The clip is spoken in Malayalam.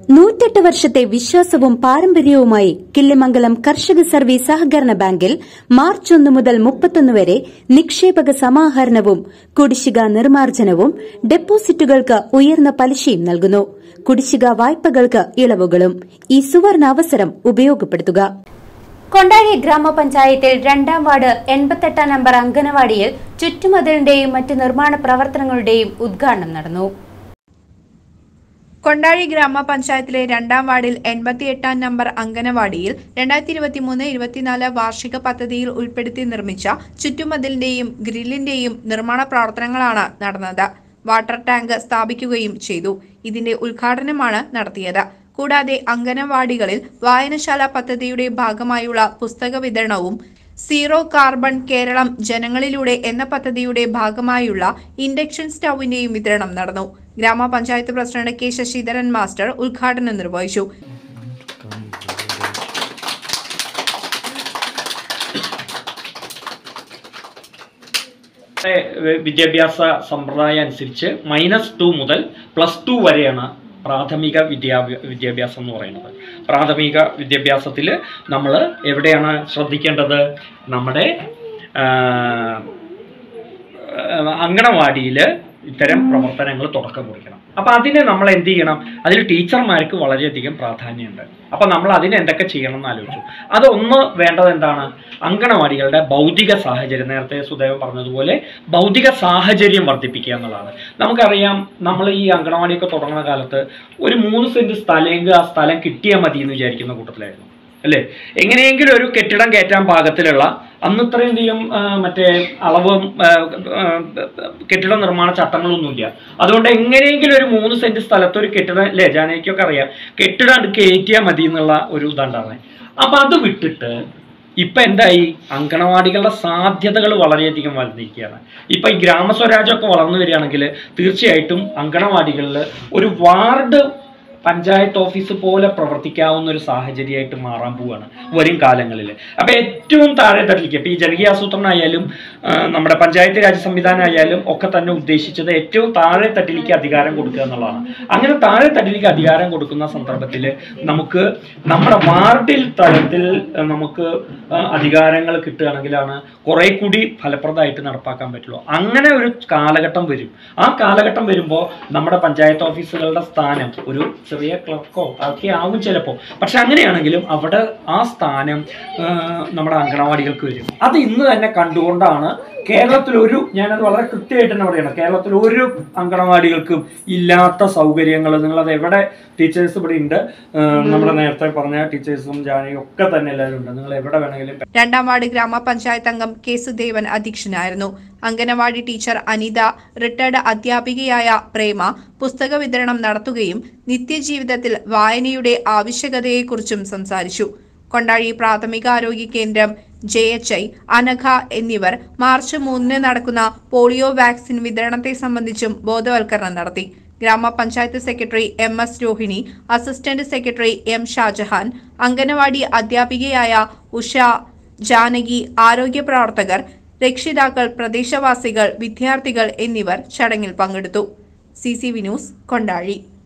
108 വർഷത്തെ വിശ്വാസവും പാരമ്പര്യവുമായി കിള്ളിമംഗലം കർഷക സർവീസ് സഹകരണ ബാങ്കിൽ മാർച്ച് 1 മുതൽ 31 വരെ നിക്ഷേപക സമാഹരണവും കുടിശ്ശിക നിർമ്മാർജ്ജനവും ഡെപ്പോസിറ്റുകൾക്ക് ഉയർന്ന പലിശയും നൽകുന്നു. കുടിശ്ശിക വായ്പകൾക്ക് ഇളവുകളും. ഈ സുവർണാവസരം ഉപയോഗപ്പെടുത്തുക. കൊണ്ടാഴി ഗ്രാമപഞ്ചായത്തിൽ 2ാം വാർഡ് 88 നമ്പർ അംഗനവാടിയിൽ ചുറ്റുമതിലിന്റെയും മറ്റ് നിർമ്മാണ പ്രവർത്തനങ്ങളുടെയും ഉദ്ഘാടനം നടന്നു. കൊണ്ടാഴി ഗ്രാമപഞ്ചായത്തിലെ 2ാം വാർഡിൽ 88 നമ്പർ അംഗനവാടിയിൽ 2023-24 വാർഷിക പദ്ധതിയിൽ ഉൾപ്പെടുത്തി നിർമ്മിച്ച ചുറ്റുമതിലിന്റെയും ഗ്രില്ലിന്റെയും നിർമ്മാണ പ്രവർത്തനങ്ങളാണ് നടന്നത്. വാട്ടർ ടാങ്ക് സ്ഥാപിക്കുകയും ചെയ്തു. ഇതിന്റെ ഉദ്ഘാടനമാണ് നടത്തിയത്. കൂടാതെ അംഗനവാടികളിൽ വായനശാല പദ്ധതിയുടെ ഭാഗമായുള്ള പുസ്തക വിതരണവും സീറോ കാർബൺ കേരളം ജനങ്ങളിലൂടെ എന്ന പദ്ധതിയുടെ ഭാഗമായുള്ള ഇൻഡക്ഷൻ സ്റ്റൌവിന്റെയും വിതരണം നടന്നു. ഗ്രാമപഞ്ചായത്ത് പ്രസിഡന്റ് കെ ശശിധരൻ മാസ്റ്റർ ഉദ്ഘാടനം നിർവഹിച്ചു. വിദ്യാഭ്യാസ സമ്പ്രദായം അനുസരിച്ച് -2 മുതൽ +2 വരെയാണ് പ്രാഥമിക വിദ്യാഭ്യാസം എന്ന് പറയുന്നത്. പ്രാഥമിക വിദ്യാഭ്യാസത്തിൽ നമ്മൾ എവിടെയാണ് ശ്രദ്ധിക്കേണ്ടത്? നമ്മുടെ അങ്കണവാടിയിൽ ഇത്തരം പ്രവർത്തനങ്ങൾ തുടക്കം കുറിക്കണം. അപ്പം അതിന് നമ്മൾ എന്ത് ചെയ്യണം? അതിൽ ടീച്ചർമാർക്ക് വളരെയധികം പ്രാധാന്യമുണ്ട്. അപ്പം നമ്മൾ അതിന് എന്തൊക്കെ ചെയ്യണം എന്ന് ആലോചിച്ചു. അതൊന്ന് വേണ്ടത് എന്താണ്? അങ്കണവാടികളുടെ ഭൗതിക സാഹചര്യം, നേരത്തെ സുദേവ പറഞ്ഞതുപോലെ ഭൗതിക സാഹചര്യം വർദ്ധിപ്പിക്കുക എന്നുള്ളതാണ്. നമുക്കറിയാം, നമ്മൾ ഈ അങ്കണവാടിയൊക്കെ തുടങ്ങുന്ന കാലത്ത് ഒരു 3 സെന്റ് സ്ഥലമെങ്കിൽ ആ സ്ഥലം കിട്ടിയാൽ മതി എന്ന് വിചാരിക്കുന്ന കൂട്ടത്തിലായിരുന്നു, അല്ലേ? എങ്ങനെയെങ്കിലും ഒരു കെട്ടിടം കയറ്റാൻ പാകത്തിലുള്ള അന്നിത്രയധികം മറ്റേ അളവും കെട്ടിട നിർമ്മാണ ചട്ടങ്ങളൊന്നുമില്ല. അതുകൊണ്ട് എങ്ങനെയെങ്കിലും ഒരു 3 സെന്റ് സ്ഥലത്ത് ഒരു കെട്ടിടം, അല്ലേ, ജാനകിക്കൊക്കെ അറിയാം, കെട്ടിടം കയറ്റിയാൽ മതി എന്നുള്ള ഒരു ഇതുണ്ടാണ്. അപ്പം അത് വിട്ടിട്ട് ഇപ്പം എന്തായി? അങ്കണവാടികളുടെ സാധ്യതകൾ വളരെയധികം വളർന്നിരിക്കുകയാണ്. ഇപ്പം ഈ ഗ്രാമസ്വരാജ്യമൊക്കെ വളർന്നു വരികയാണെങ്കിൽ തീർച്ചയായിട്ടും അങ്കണവാടികളിൽ ഒരു വാർഡ് പഞ്ചായത്ത് ഓഫീസ് പോലെ പ്രവർത്തിക്കാവുന്ന ഒരു സാഹചര്യമായിട്ട് മാറാൻ പോവുകയാണ് വരും കാലങ്ങളിൽ. അപ്പം ഏറ്റവും താഴെ തട്ടിലേക്ക്, ഇപ്പം ഈ ജനകീയ ആസൂത്രണം ആയാലും നമ്മുടെ പഞ്ചായത്ത് രാജ് സംവിധാനം ആയാലും ഒക്കെ തന്നെ ഉദ്ദേശിച്ചത് ഏറ്റവും താഴെ തട്ടിലേക്ക് അധികാരം കൊടുക്കുക എന്നുള്ളതാണ്. അങ്ങനെ താഴെ തട്ടിലേക്ക് അധികാരം കൊടുക്കുന്ന സന്ദർഭത്തിൽ നമുക്ക് നമ്മുടെ വാർഡിൽ തലത്തിൽ നമുക്ക് അധികാരങ്ങൾ കിട്ടുകയാണെങ്കിലാണ് കുറെ കൂടി ഫലപ്രദമായിട്ട് നടപ്പാക്കാൻ പറ്റുള്ളൂ. അങ്ങനെ ഒരു കാലഘട്ടം വരും. ആ കാലഘട്ടം വരുമ്പോൾ നമ്മുടെ പഞ്ചായത്ത് ഓഫീസുകളുടെ സ്ഥാനം ഒരു ചെറിയ ക്ലർക്കോ ഒക്കെ ആവും ചിലപ്പോൾ. പക്ഷെ അങ്ങനെയാണെങ്കിലും അവിടെ ആ സ്ഥാനം നമ്മുടെ അങ്കണവാടികൾക്ക് വരും. അത് ഇന്ന് തന്നെ കണ്ടുകൊണ്ടാണ് കേരളത്തിലൊരു, ഞാനത് വളരെ കൃത്യമായിട്ട് തന്നെ പറയണം, കേരളത്തിൽ ഒരു അങ്കണവാടികൾക്കും ഇല്ലാത്ത സൗകര്യങ്ങൾ നിങ്ങളത് എവിടെ, ടീച്ചേഴ്സ് ഇവിടെ ഉണ്ട്, നമ്മുടെ നേരത്തെ പറഞ്ഞ ടീച്ചേഴ്സും ജാനയും ഒക്കെ തന്നെ എല്ലാവരും ഉണ്ട്, നിങ്ങൾ എവിടെ വേണമെങ്കിലും. 2ാം വാർഡ് ഗ്രാമപഞ്ചായത്ത് അംഗം കെ സുദേവൻ അധ്യക്ഷനായിരുന്നു. അംഗനവാടി ടീച്ചർ അനിത, റിട്ടയർഡ് അധ്യാപികയായ പ്രേമ പുസ്തക വിതരണം നടത്തുകയും നിത്യജീവിതത്തിൽ വായനയുടെ ആവശ്യകതയെക്കുറിച്ചും സംസാരിച്ചു. കൊണ്ടാഴി പ്രാഥമികാരോഗ്യ കേന്ദ്രം, JHI, അനഘ എന്നിവർ മാർച്ച് 3 നടക്കുന്ന പോളിയോ വാക്സിൻ വിതരണത്തെ സംബന്ധിച്ചും ബോധവൽക്കരണം നടത്തി. ഗ്രാമപഞ്ചായത്ത് secretary MS Rohini, assistant secretary M Shajahan, anganwadi അധ്യാപികയായ ഉഷ, ജാനകി, ആരോഗ്യ പ്രവർത്തകർ, രക്ഷിതാക്കൾ, പ്രദേശവാസികൾ, വിദ്യാർത്ഥികൾ എന്നിവർ ചടങ്ങിൽ പങ്കെടുത്തു. CCV news, Kondazhy.